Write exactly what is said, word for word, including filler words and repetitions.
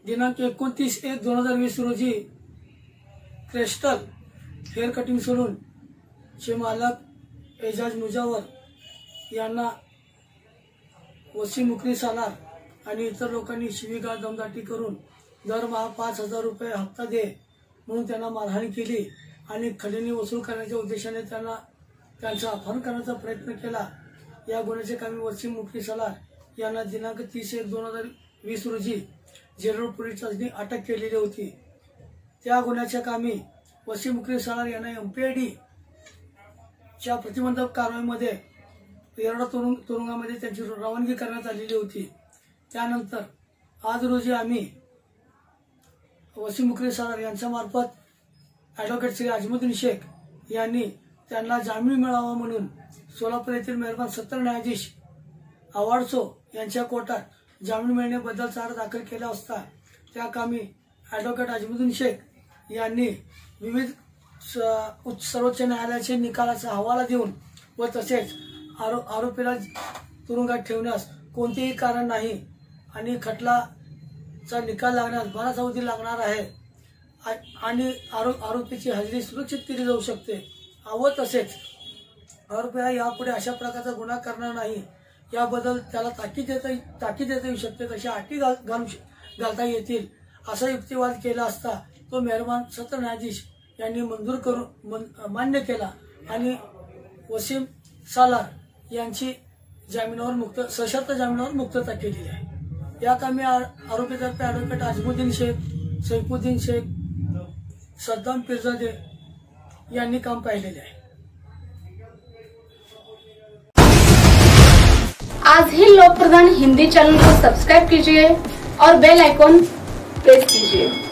दिनांक एकोणतीस एक दोन हजार वीस रोजी क्रिस्टल हेअर कटिंग सलून चे मालक एजाज मुजावर यांना वसीम मुकरी सालार आणि इतर लोकांनी शिवीगाळ दमदाटी करून दरमहा पाच हजार रुपये हप्ता दे म्हणून त्यांना मारहाण केली आणि खंडणी वसूल करण्याच्या उद्देशाने त्यांना त्यांचा अपहरण करण्याचा प्रयत्न केला। या गुन्ह्याचे कामी वसीम मुकरी सालार यांना दिनांक तीस एक दोन हजार वीस रोजी जेलरोड पोलीस स्टेशनने अटक केलेली होती। त्या गुन्ह्याच्या कामी वसीम मुकरी सालार यांना एमपीआयडी च्या प्रतिबंधक कारवाईमध्ये येरवडा तुरुंग तुरुंगामध्ये त्यांची रवानगी करण्यात आलेली होती। त्यानंतर आज रोजी आम्ही वसीम मुकरी सालार यांच्या मार्फत ॲडव्होकेट श्री अजमुद्दीन शेख यांनी त्यांना जामीन मिळावा म्हणून सोलापूर येथील मेहरबान सत्र न्यायाधीश आवाडसो यांच्या कोर्टात जामीन मिळण्याबद्दल चार दाखल केला असता त्या कामी ॲडव्होकेट अजमुद्दीन शेख यांनी विविध सर्वोच्च न्यायालयाचे निकालाचा हवाला देऊन व तसेच आरो आरोपीला तुरुंगात ठेवण्यास कोणतेही कारण नाही आणि खटलाचा निकाल लागण्यास बराच अवधी लागणार आहे आणि आरो आरोपीची हजेरी सुरक्षित केली जाऊ शकते व तसेच आरोपीला यापुढे अशा प्रकारचा गुन्हा करणार नाही याबद्दल त्याला ताकीद देता ताकीद देता येऊ शकते तशा अटी घाल घालता येतील असा युक्तिवाद केला असता तो मेहरबान सत्र न्यायाधीश यांनी मंजूर करून मान्य केला आणि वसीम सालार यांची जामिनावर मुक्त सशर्त जामिनावर मुक्तता केलेली आहे। या कामी आरोपीतर्फे ॲडव्होकेट अजमुद्दीन शेख, सैफुद्दीन शेख, सद्दाम पिरजादे यांनी काम पाहिलेले आहे। आज ही लोक प्रधान हिंदी चैनल को सब्सक्राइब कीजिए और बेल आइकॉन प्रेस कीजिए।